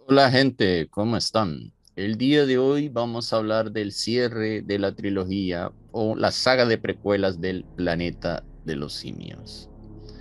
Hola gente, ¿cómo están? El día de hoy vamos a hablar del cierre de la trilogía o la saga de precuelas del Planeta de los Simios.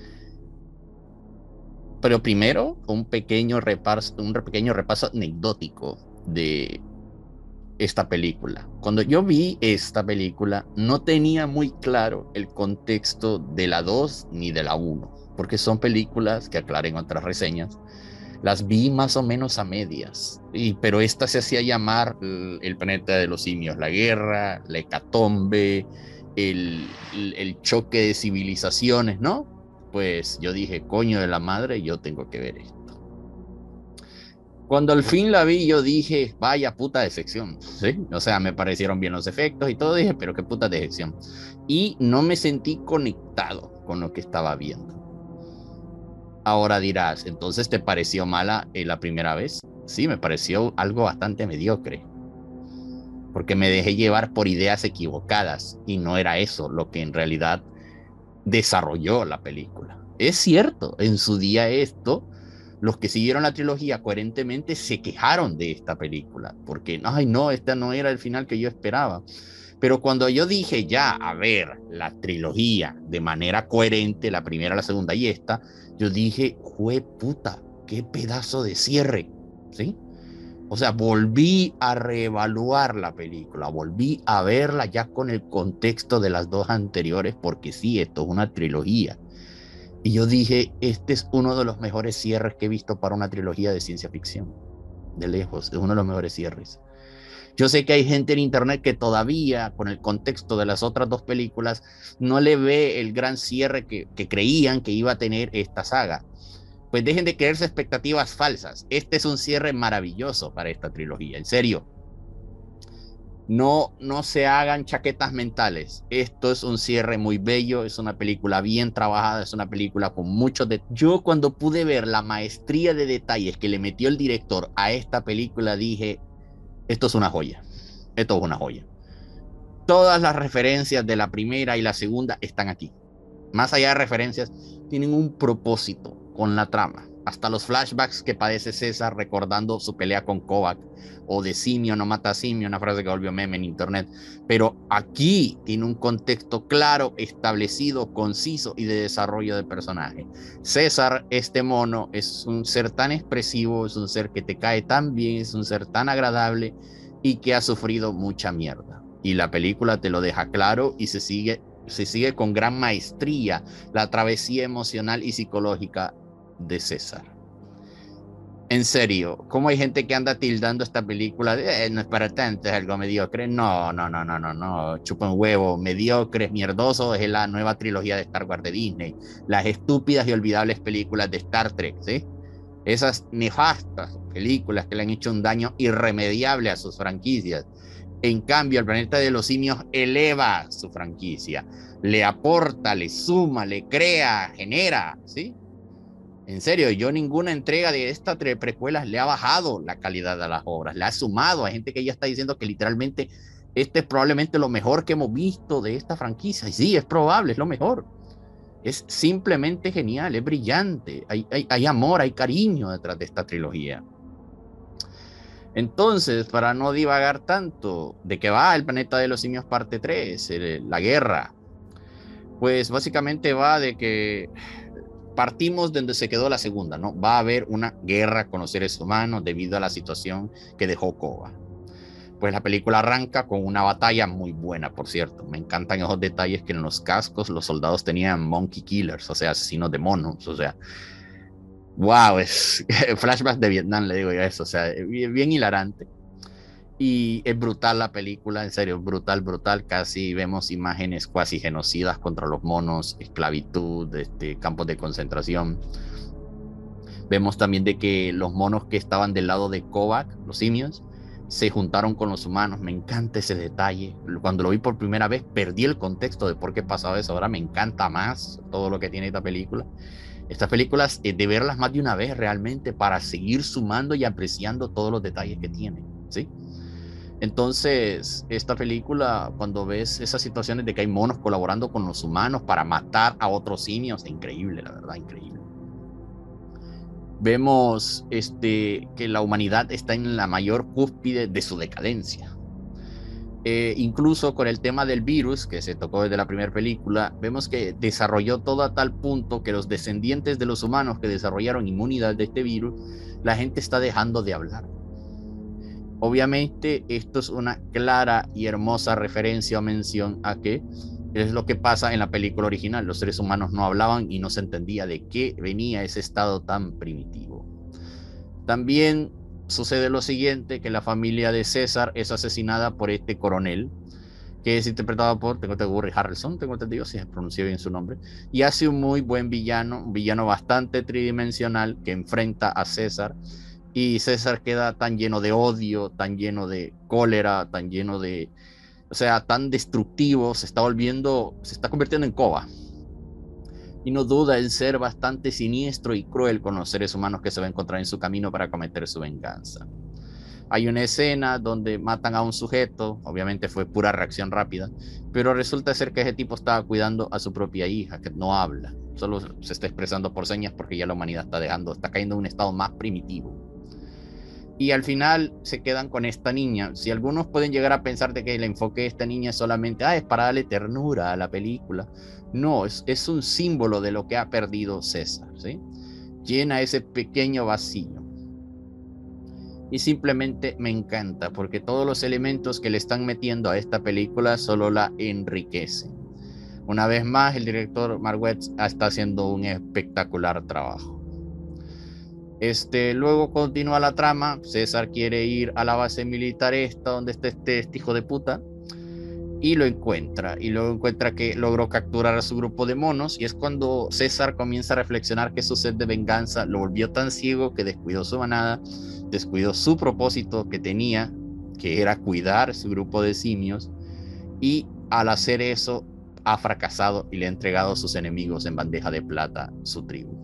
Pero primero, un pequeño repaso anecdótico de esta película. Cuando yo vi esta película, no tenía muy claro el contexto de la 2 ni de la uno, porque son películas que aclaren otras reseñas. Las vi más o menos a medias, pero esta se hacía llamar el planeta de los simios, la guerra, la hecatombe, el choque de civilizaciones, ¿no? Pues yo dije, coño de la madre, yo tengo que ver esto. Cuando al fin la vi, yo dije, vaya puta decepción, ¿sí? O sea, me parecieron bien los efectos y todo, dije, pero qué puta decepción. Y no me sentí conectado con lo que estaba viendo. Ahora dirás, entonces ¿te pareció mala la primera vez? Sí, me pareció algo bastante mediocre, porque me dejé llevar por ideas equivocadas y no era eso lo que en realidad desarrolló la película. Es cierto, en su día los que siguieron la trilogía coherentemente se quejaron de esta película, porque, ay no, esta no era el final que yo esperaba. Pero cuando yo dije ya, a ver, la trilogía de manera coherente, la primera, la segunda y esta, yo dije, jue puta, qué pedazo de cierre, ¿sí? O sea, volví a reevaluar la película, volví a verla ya con el contexto de las dos anteriores, porque sí, esto es una trilogía. Y yo dije, este es uno de los mejores cierres que he visto para una trilogía de ciencia ficción. De lejos, es uno de los mejores cierres. Yo sé que hay gente en internet que todavía, con el contexto de las otras dos películas, no le ve el gran cierre que creían que iba a tener esta saga. Pues dejen de creerse expectativas falsas. Este es un cierre maravilloso para esta trilogía, en serio. No se hagan chaquetas mentales. Esto es un cierre muy bello, es una película bien trabajada, es una película con muchos de... Yo cuando pude ver la maestría de detalles que le metió el director a esta película dije, esto es una joya. Esto es una joya. Todas las referencias de la primera y la segunda están aquí. Más allá de referencias, tienen un propósito con la trama. Hasta los flashbacks que padece César recordando su pelea con Kovac, o de simio no mata a simio, una frase que volvió meme en internet. Pero aquí tiene un contexto claro, establecido, conciso y de desarrollo de personaje. César, este mono, es un ser tan expresivo, es un ser que te cae tan bien, es un ser tan agradable y que ha sufrido mucha mierda. Y la película te lo deja claro y se sigue con gran maestría la travesía emocional y psicológica de César. En serio, ¿cómo hay gente que anda tildando esta película de no es para tanto, es algo mediocre? No, no, no, no, no, no, chupa un huevo, mediocre, mierdoso, es la nueva trilogía de Star Wars de Disney, las estúpidas y olvidables películas de Star Trek, ¿sí? Esas nefastas películas que le han hecho un daño irremediable a sus franquicias. En cambio, el planeta de los simios eleva su franquicia, le aporta, le suma, le crea, genera, ¿sí? En serio, yo ninguna entrega de estas precuelas le ha bajado la calidad de las obras, le ha sumado. Hay gente que ya está diciendo que literalmente este es probablemente lo mejor que hemos visto de esta franquicia. Y sí, es probable, es lo mejor. Es simplemente genial, es brillante. Hay amor, hay cariño detrás de esta trilogía. Entonces, para no divagar tanto, ¿de qué va el planeta de los simios parte 3, la guerra? Pues básicamente va de que partimos de donde se quedó la segunda, ¿no? Va a haber una guerra con los seres humanos debido a la situación que dejó Koba. Pues la película arranca con una batalla muy buena, por cierto. Me encantan esos detalles que en los cascos los soldados tenían monkey killers, o sea, asesinos de monos, o sea, wow, es flashbacks de Vietnam, le digo yo eso, o sea, bien, bien hilarante. Y es brutal la película, en serio, brutal, brutal. Casi vemos imágenes cuasi genocidas contra los monos, esclavitud, campos de concentración. Vemos también de que los monos que estaban del lado de Kovac, los simios, se juntaron con los humanos. Me encanta ese detalle. Cuando lo vi por primera vez, perdí el contexto de por qué pasaba eso. Ahora me encanta más todo lo que tiene esta película. Estas películas, de verlas más de una vez realmente para seguir sumando y apreciando todos los detalles que tiene, ¿sí? Entonces, esta película, cuando ves esas situaciones de que hay monos colaborando con los humanos para matar a otros simios, es increíble, la verdad, increíble. vemos que la humanidad está en la mayor cúspide de su decadencia. Incluso con el tema del virus, que se tocó desde la primera película, vemos que desarrolló todo a tal punto que los descendientes de los humanos que desarrollaron inmunidad de este virus, la gente está dejando de hablar. Obviamente esto es una clara y hermosa referencia o mención a que es lo que pasa en la película original. Los seres humanos no hablaban y no se entendía de qué venía ese estado tan primitivo. También sucede lo siguiente, que la familia de César es asesinada por este coronel, que es interpretado por, tengo entendido, Woody Harrelson, tengo entendido, si se pronuncia bien su nombre, y hace un muy buen villano, un villano bastante tridimensional que enfrenta a César, y César queda tan lleno de odio, tan lleno de cólera, tan lleno de, o sea, tan destructivo, se está convirtiendo en Koba. Y no duda en ser bastante siniestro y cruel con los seres humanos que se va a encontrar en su camino para cometer su venganza. Hay una escena donde matan a un sujeto, obviamente fue pura reacción rápida, pero resulta ser que ese tipo estaba cuidando a su propia hija, que no habla, solo se está expresando por señas porque ya la humanidad está cayendo en un estado más primitivo. Y al final se quedan con esta niña. Si algunos pueden llegar a pensar de que el enfoque de esta niña es solamente, es para darle ternura a la película. No, es un símbolo de lo que ha perdido César, ¿sí? Llena ese pequeño vacío. Y simplemente me encanta porque todos los elementos que le están metiendo a esta película solo la enriquecen. Una vez más, el director Marguerite está haciendo un espectacular trabajo. Luego continúa la trama. César quiere ir a la base militar donde está este hijo de puta, y lo encuentra, y luego encuentra que logró capturar a su grupo de monos, y es cuando César comienza a reflexionar que su sed de venganza lo volvió tan ciego que descuidó su manada, descuidó su propósito que tenía, que era cuidar su grupo de simios, y al hacer eso ha fracasado y le ha entregado a sus enemigos en bandeja de plata su tribu.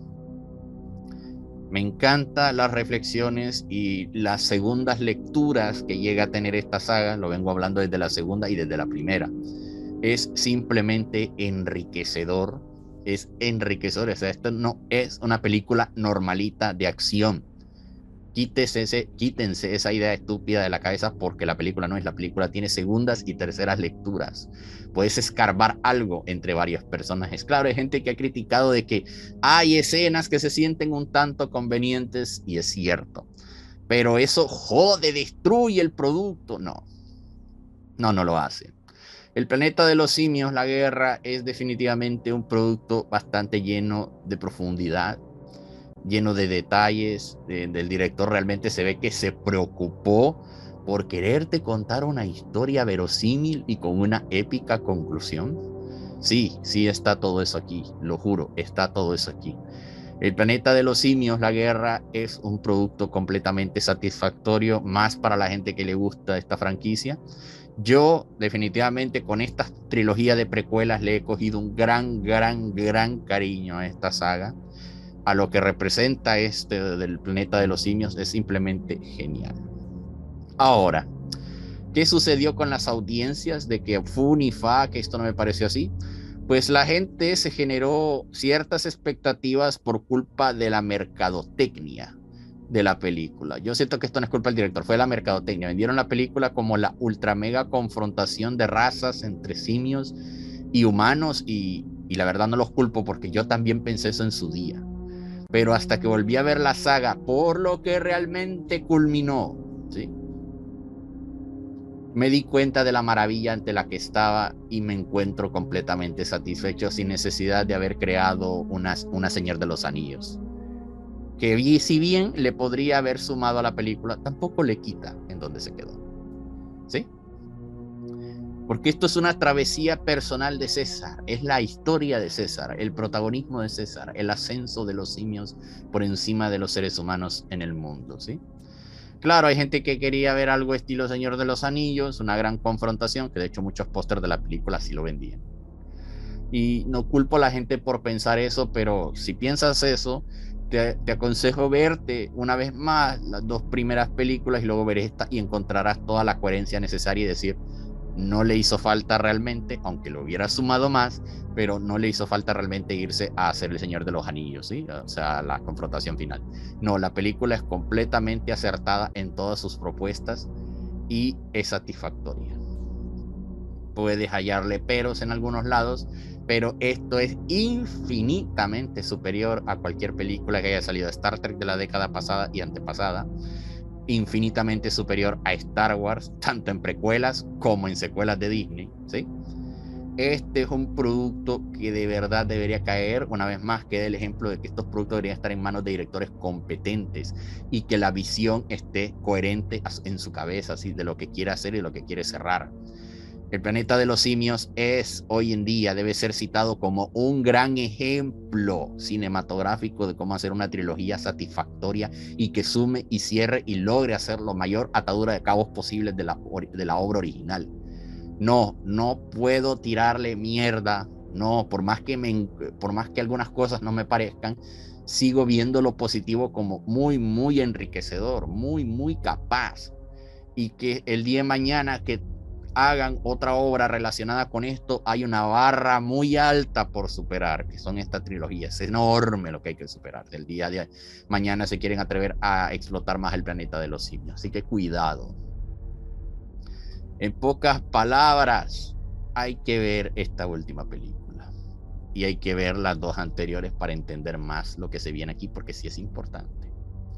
Me encantan las reflexiones y las segundas lecturas que llega a tener esta saga. Lo vengo hablando desde la segunda y desde la primera. Es simplemente enriquecedor. Es enriquecedor. O sea, esto no es una película normalita de acción. Quítense esa idea estúpida de la cabeza, porque la película no es. La película tiene segundas y terceras lecturas. Puedes escarbar algo entre varios personajes. Claro, hay gente que ha criticado de que hay escenas que se sienten un tanto convenientes, y es cierto, pero eso jode, destruye el producto. No lo hace. El planeta de los simios, la guerra, es definitivamente un producto bastante lleno de profundidad, lleno de detalles. Del director realmente se ve que se preocupó por quererte contar una historia verosímil y con una épica conclusión. Sí, está todo eso aquí, lo juro, está todo eso aquí. El planeta de los simios, la guerra, es un producto completamente satisfactorio, más para la gente que le gusta esta franquicia. Yo definitivamente con esta trilogía de precuelas le he cogido un gran cariño a esta saga. A lo que representa del planeta de los simios es simplemente genial. Ahora, ¿qué sucedió con las audiencias de que fu ni fa, que esto no me pareció así? Pues la gente se generó ciertas expectativas por culpa de la mercadotecnia de la película. Yo siento que esto no es culpa del director, fue la mercadotecnia. Vendieron la película como la ultra mega confrontación de razas entre simios y humanos, y la verdad no los culpo, porque yo también pensé eso en su día. Pero hasta que volví a ver la saga por lo que realmente culminó, ¿sí?, me di cuenta de la maravilla ante la que estaba, y me encuentro completamente satisfecho sin necesidad de haber creado una Señor de los Anillos. Que si bien le podría haber sumado a la película, tampoco le quita en donde se quedó. ¿Sí? Porque esto es una travesía personal de César, es la historia de César, el protagonismo de César, el ascenso de los simios por encima de los seres humanos en el mundo, ¿sí? Claro, hay gente que quería ver algo estilo Señor de los Anillos, una gran confrontación, que de hecho muchos pósters de la película sí lo vendían. Y no culpo a la gente por pensar eso, pero si piensas eso, te aconsejo verte una vez más las dos primeras películas y luego ver esta, y encontrarás toda la coherencia necesaria y decir, No le hizo falta realmente, aunque lo hubiera sumado más, pero no le hizo falta realmente irse a hacer El Señor de los Anillos, ¿sí? O sea, la confrontación final. No, la película es completamente acertada en todas sus propuestas y es satisfactoria. Puedes hallarle peros en algunos lados, pero esto es infinitamente superior a cualquier película que haya salido de Star Trek de la década pasada y antepasada, infinitamente superior a Star Wars, tanto en precuelas como en secuelas de Disney, ¿sí? Este es un producto que de verdad debería caer, una vez más, queda el ejemplo de que estos productos deberían estar en manos de directores competentes y que la visión esté coherente en su cabeza, ¿sí? De lo que quiere hacer y lo que quiere cerrar. El planeta de los simios es hoy en día, debe ser citado como un gran ejemplo cinematográfico de cómo hacer una trilogía satisfactoria y que sume y cierre y logre hacer la mayor atadura de cabos posibles de la obra original. No, no puedo tirarle mierda, no, por más que algunas cosas no me parezcan, sigo viendo lo positivo como muy, muy enriquecedor, muy, muy capaz. Y que el día de mañana que hagan otra obra relacionada con esto, hay una barra muy alta por superar, que son esta trilogía. Es enorme lo que hay que superar. Del día de mañana se quieren atrever a explotar más el planeta de los simios. Así que cuidado. En pocas palabras, hay que ver esta última película. Y hay que ver las dos anteriores para entender más lo que se viene aquí, porque sí es importante.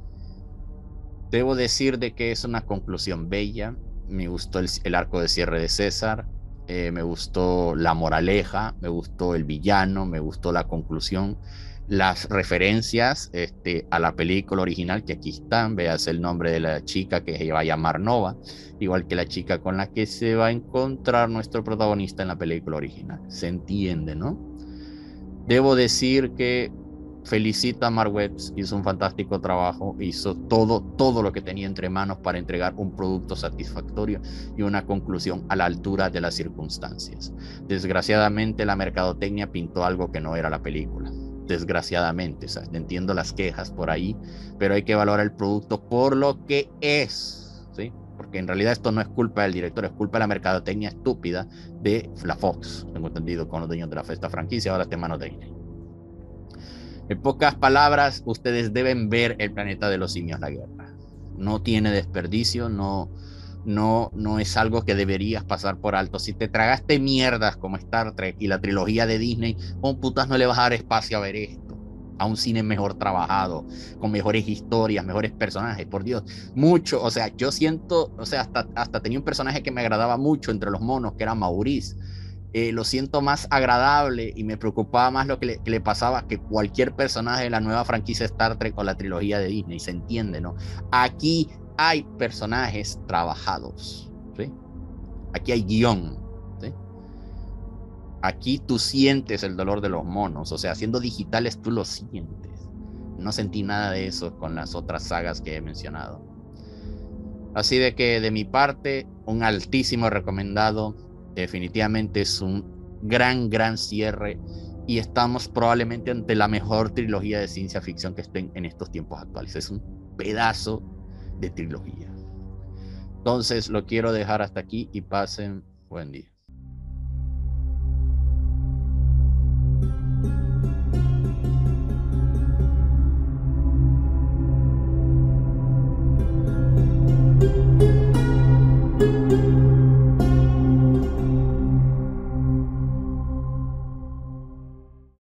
Debo decir de que es una conclusión bella. Me gustó el arco de cierre de César. Me gustó la moraleja, me gustó el villano, me gustó la conclusión, las referencias a la película original que aquí están. Veas el nombre de la chica que se va a llamar Nova, igual que la chica con la que se va a encontrar nuestro protagonista en la película original. Se entiende, ¿no? Debo decir que felicito a Mark Webb, hizo un fantástico trabajo, hizo todo lo que tenía entre manos para entregar un producto satisfactorio y una conclusión a la altura de las circunstancias. Desgraciadamente la mercadotecnia pintó algo que no era la película. Desgraciadamente, o sea, entiendo las quejas por ahí, pero hay que valorar el producto por lo que es, ¿sí? Porque en realidad esto no es culpa del director, es culpa de la mercadotecnia estúpida de la Fox, tengo entendido, con los dueños de la esta franquicia, ahora está en manos de Disney. En pocas palabras, ustedes deben ver El planeta de los simios, la guerra. No tiene desperdicio, no es algo que deberías pasar por alto. Si te tragaste mierdas como Star Trek y la trilogía de Disney, ¿cómo putas no le vas a dar espacio a ver esto? A un cine mejor trabajado, con mejores historias, mejores personajes, por Dios, mucho, o sea, yo siento, o sea, hasta tenía un personaje que me agradaba mucho entre los monos, que era Maurice. Lo siento más agradable y me preocupaba más lo que le pasaba que cualquier personaje de la nueva franquicia Star Trek o la trilogía de Disney, se entiende, ¿no? Aquí hay personajes trabajados, ¿sí? Aquí hay guión, ¿sí? Aquí tú sientes el dolor de los monos, o sea, siendo digitales tú lo sientes. No sentí nada de eso con las otras sagas que he mencionado. Así de que de mi parte, un altísimo recomendado. Definitivamente es un gran cierre y estamos probablemente ante la mejor trilogía de ciencia ficción que estén en estos tiempos actuales. Es un pedazo de trilogía. Entonces lo quiero dejar hasta aquí y pasen buen día.